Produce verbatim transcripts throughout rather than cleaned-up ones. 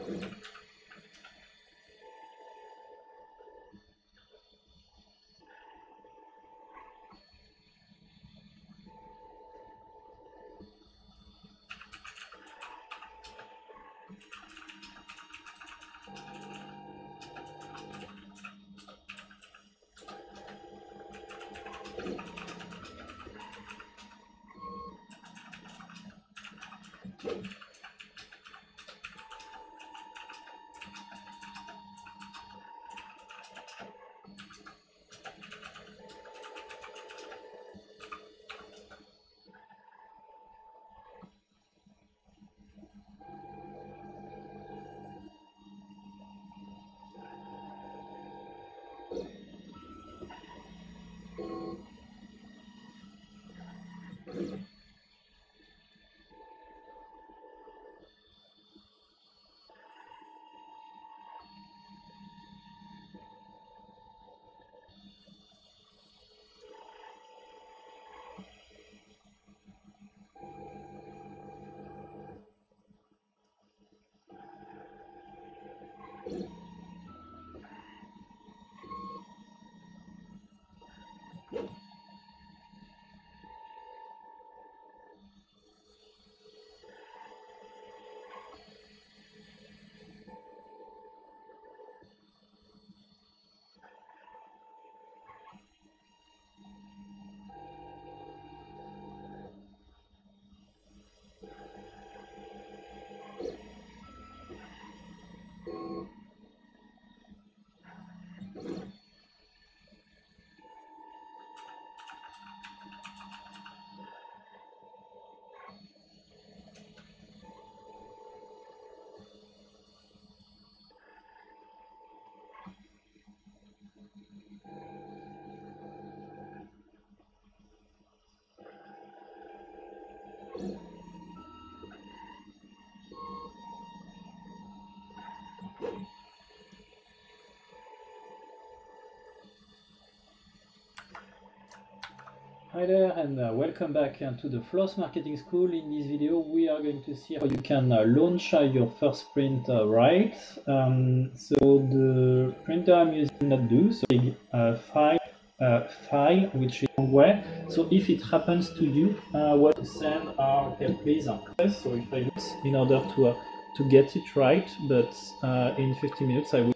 Hi there, and uh, welcome back uh, to the Floss Marketing School. In this video, we are going to see how you can uh, launch uh, your first print uh, right. Um, so the printer I'm using not do so big uh, file, uh, file which is where. So if it happens to you, uh, what to send are okay, please. Uh, so if I look in order to uh, to get it right, but uh, in fifteen minutes I will.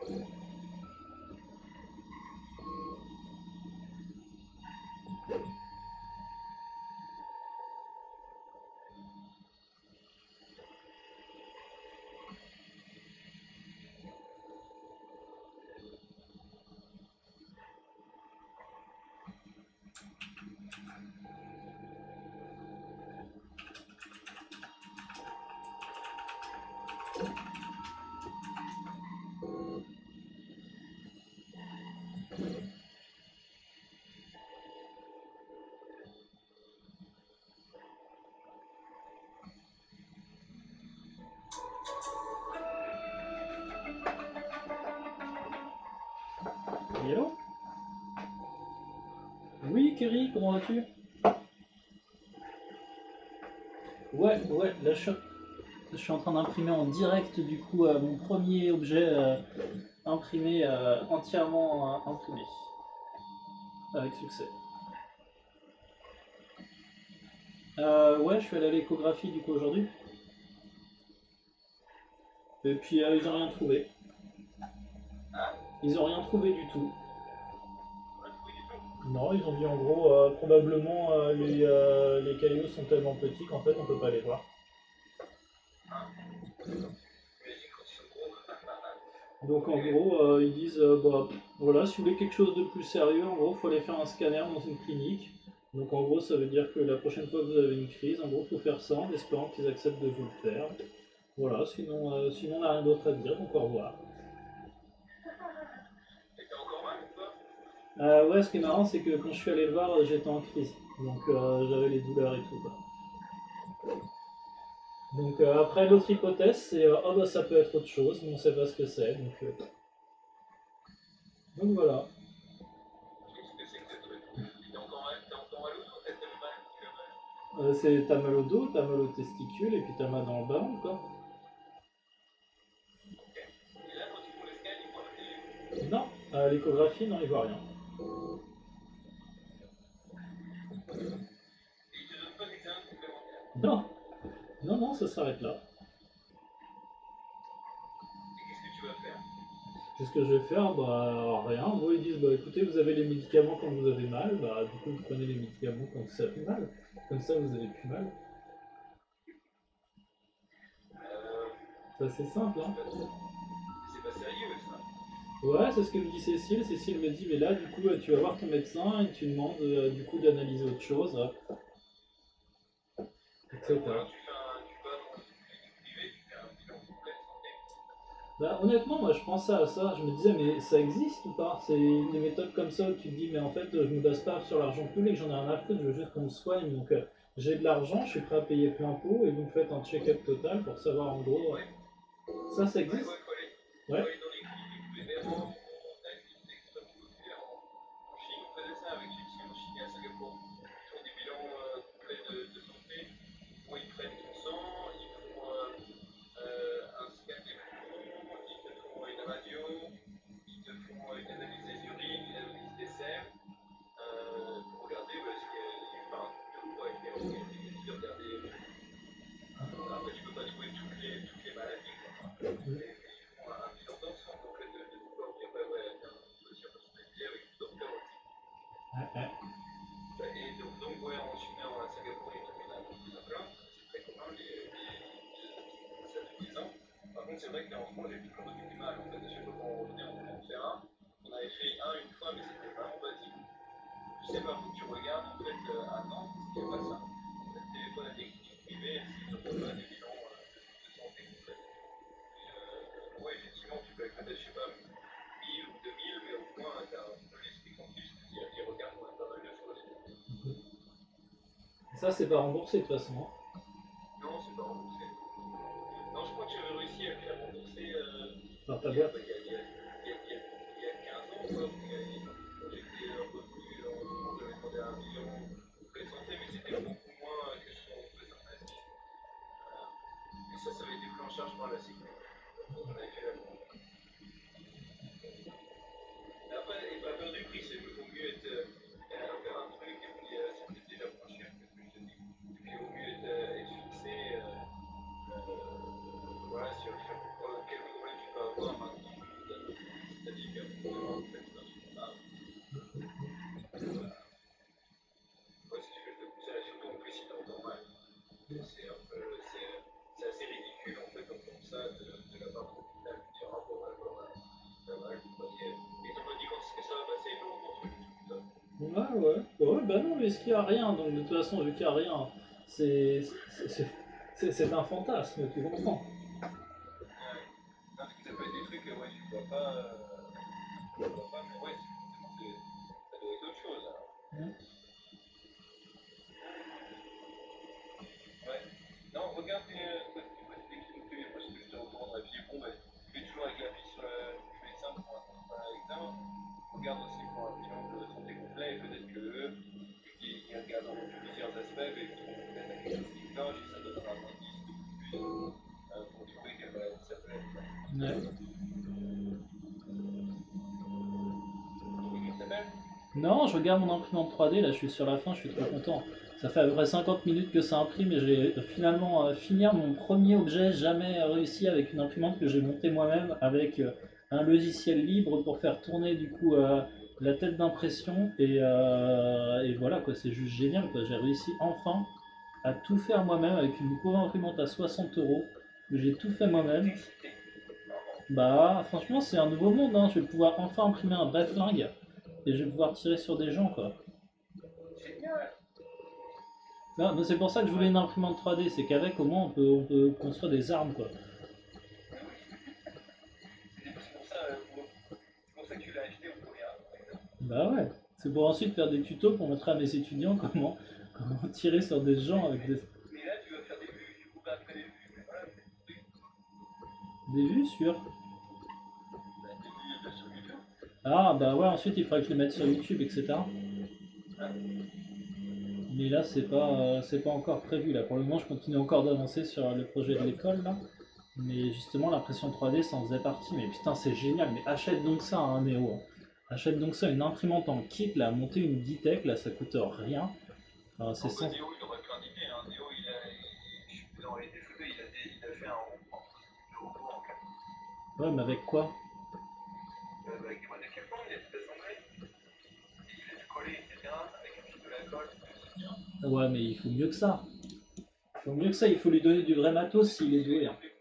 Hello? Oui, Kerry, comment vas-tu? Ouais, ouais, là je suis, je suis en train d'imprimer en direct du coup euh, mon premier objet euh, imprimé, euh, entièrement euh, imprimé, avec succès. Euh, ouais, je suis allé à l'échographie du coup aujourd'hui. Et puis euh, ils ont rien trouvé. Ils ont rien trouvé du tout. Non, ils ont dit en gros, euh, probablement euh, les, euh, les cailloux sont tellement petits qu'en fait on peut pas les voir. Donc en gros, euh, ils disent, euh, bah, voilà, si vous voulez quelque chose de plus sérieux, en gros, il faut aller faire un scanner dans une clinique. Donc en gros, ça veut dire que la prochaine fois que vous avez une crise, en gros, il faut faire ça en espérant qu'ils acceptent de vous le faire. Voilà, sinon, euh, sinon on n'a rien d'autre à dire, donc au revoir. Euh, ouais, ce qui est marrant, c'est que quand je suis allé le voir, euh, j'étais en crise. Donc euh, j'avais les douleurs et tout, quoi. Donc euh, après, l'autre hypothèse, c'est euh, oh bah ça peut être autre chose, mais on sait pas ce que c'est. Donc, euh, donc voilà. Euh, c'est t'as mal au dos, t'as mal aux testicules et puis t'as mal dans le ballon, quoi. Non, à l'échographie, non, il voit rien. Non, non, non, ça s'arrête là. Qu'est-ce que je vais faire? Bah rien. Moi ils disent bah écoutez vous avez les médicaments quand vous avez mal, bah du coup vous prenez les médicaments quand ça fait mal. Comme ça vous avez plus mal. C'est assez simple hein. Ouais c'est ce que me dit Cécile. Cécile me dit mais là du coup tu vas voir ton médecin et tu demandes euh, du coup d'analyser autre chose, et cetera. Bah, honnêtement, moi je pensais à ça, je me disais, mais ça existe ou pas? C'est une des méthodes comme ça où tu te dis, mais en fait, je me base pas sur l'argent public, j'en ai rien à foutre, je veux juste qu'on me soigne. Donc, euh, j'ai de l'argent, je suis prêt à payer plein pot, et vous me faites un check-up total pour savoir en gros. euh, Ça, ça existe? Ouais. Ouais, ouais. Ça, c'est pas remboursé de toute façon, hein. Par ta boîte. Ouais, ouais. Ouais, bah non, mais ce qu'il n'y a rien, donc de toute façon, vu qu'il n'y a rien, c'est c'est- c'est- c'est- c'est un fantasme, tu comprends. Hein. Ouais. Non, je regarde mon imprimante trois D, là je suis sur la fin, je suis trop content. Ça fait à peu près cinquante minutes que ça imprime et j'ai finalement euh, fini mon premier objet jamais réussi avec une imprimante que j'ai montée moi-même avec euh, un logiciel libre pour faire tourner du coup euh, la tête d'impression et, euh, et voilà quoi, c'est juste génial quoi. J'ai réussi enfin à tout faire moi-même avec une pauvre imprimante à soixante euros. J'ai tout fait moi-même. Bah franchement c'est un nouveau monde, hein. Je vais pouvoir enfin imprimer un vrai flingue et je vais pouvoir tirer sur des gens quoi. Non, mais c'est pour ça que je voulais une imprimante trois D, c'est qu'avec au moins on peut, on peut construire des armes quoi. Bah ouais, c'est pour ensuite faire des tutos pour montrer à mes étudiants comment, comment tirer sur des gens avec des, des vues sur. Ah bah ouais, ensuite il faudrait que je les mette sur YouTube, et cetera. Mais là c'est pas, euh, c'est pas encore prévu là. Pour le moment je continue encore d'avancer sur le projet de l'école là. Mais justement l'impression trois D ça en faisait partie. Mais putain c'est génial, mais achète donc ça hein, Néo. Achète donc ça, une imprimante en kit là, monter une Ditech là ça coûte rien. Enfin, c'est cent. Ouais, mais avec quoi? Ouais, mais il faut mieux que ça. Il faut mieux que ça, il faut lui donner du vrai matos s'il est doué, hein.